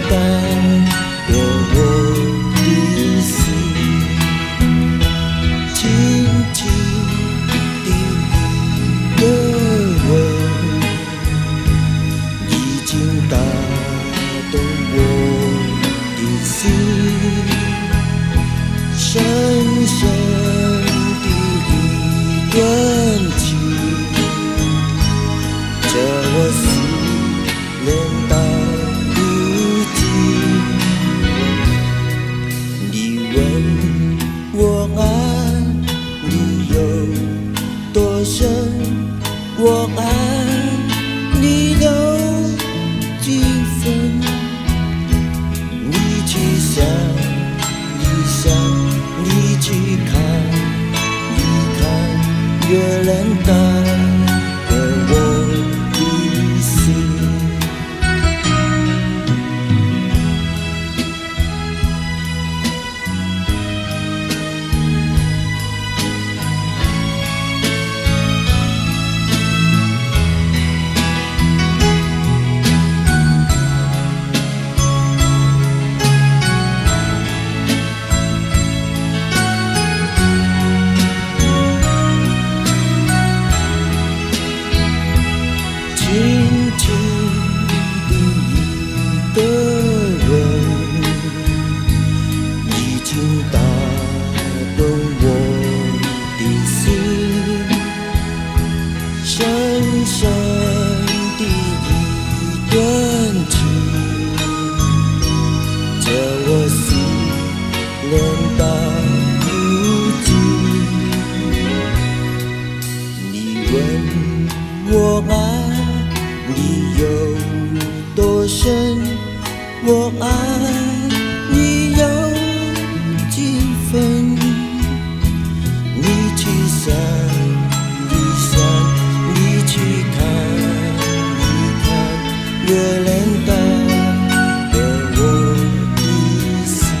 带给我的心，轻轻的你的吻，已经打动我的心，深深的一段情，这我思念到如今。你问我爱你有多深，我爱你有几分？你去想一想，你去看一看，月亮带给我的心。轻轻的一个吻，已经打动我的心，深深的一段情，这我思念到如今。你问我爱你有多深，我爱你有几分？你去想一想，你去看一看，月亮带给我的心。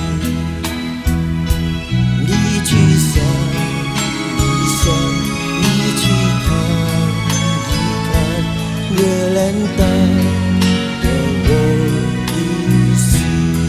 你去想一想，你去看一看，月亮带给我的心。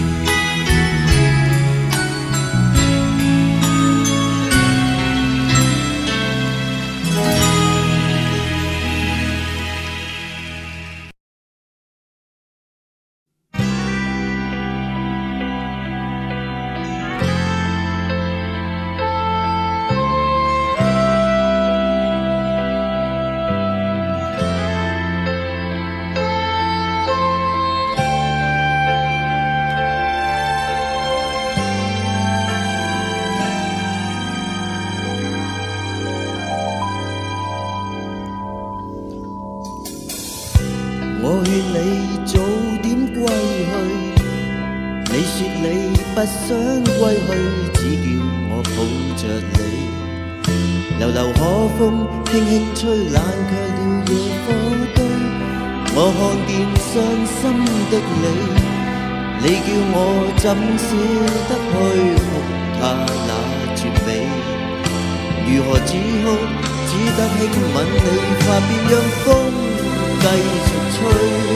我勸你早點歸去，你說你不想歸去，只叫我抱着你。流流可風輕輕吹，冷卻了野火堆。我看見傷心的你，你叫我怎捨得去哭他那絕美？如何止哭，只得輕吻你髮邊，讓風繼續吹，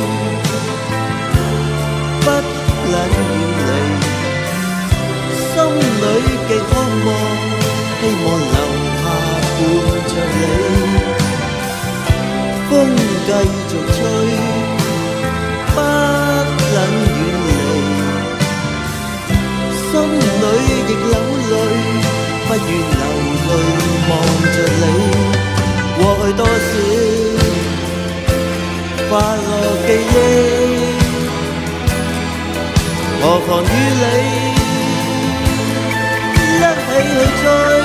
不能遠離，心裏極渴望，希望留下伴着你。風繼續吹，不能遠離，心裏亦流淚，不願流淚望着你。過去多少快樂記憶，何妨與你一起去追，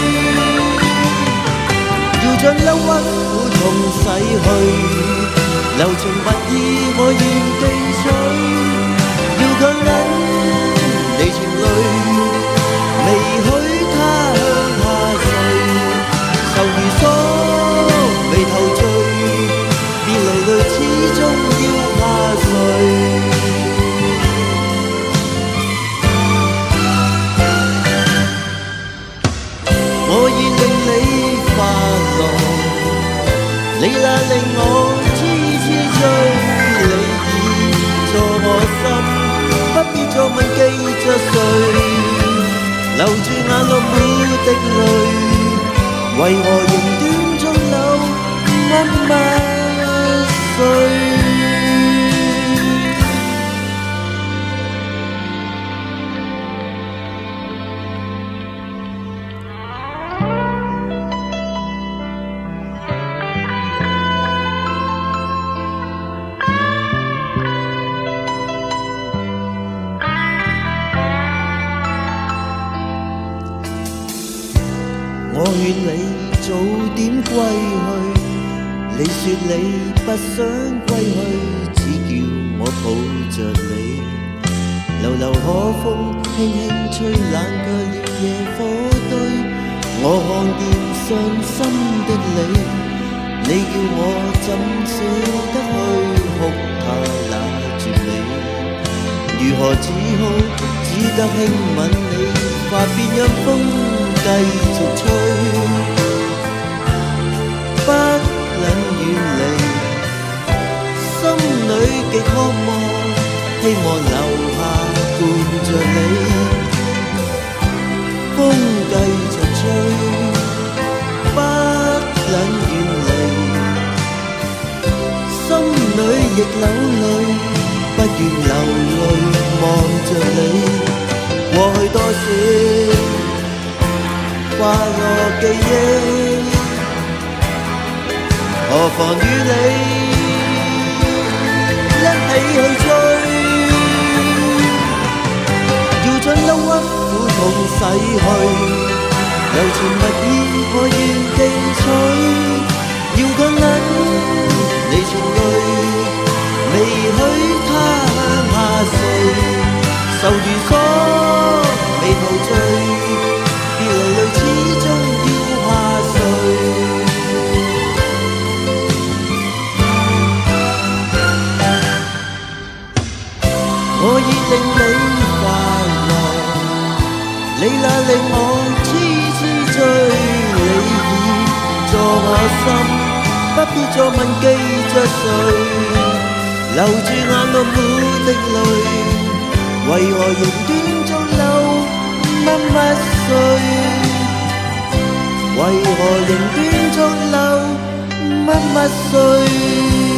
要將憂鬱苦痛洗去，柔情蜜意我願記取，要強忍離情淚，未許他向下垂，愁如鎖眉頭聚，別流淚始終要怕誰？我已令你快樂，你那令我痴痴追，你已助我心咗問記着誰，流住眼落每滴淚，為何仍短中流默默睡？我勸你早點歸去，你說你不想歸去，只叫我抱着你。流流可風輕輕吹，冷卻了野火堆。我看見傷心的你，你叫我怎捨得去哭他那絕美？如何止哭？只得輕吻你，發邊讓風繼續吹，不能遠離，心裏極渴望，希望留下伴着你。風繼續吹，不能遠離，心裏亦流淚，不願流淚望着你。過去多少快樂記憶，何妨與你一起去追，要將憂鬱苦痛洗去，柔情蜜意我願記取，要強忍你情淚，未許他向下垂，愁如鎖未陶醉。別離淚始終要下垂，我已令你快樂，你那令我痴痴醉，你已助我心，不必再問記着誰，流住眼內每滴淚，為何仍短中流默默睡？為何仍短中流默默睡？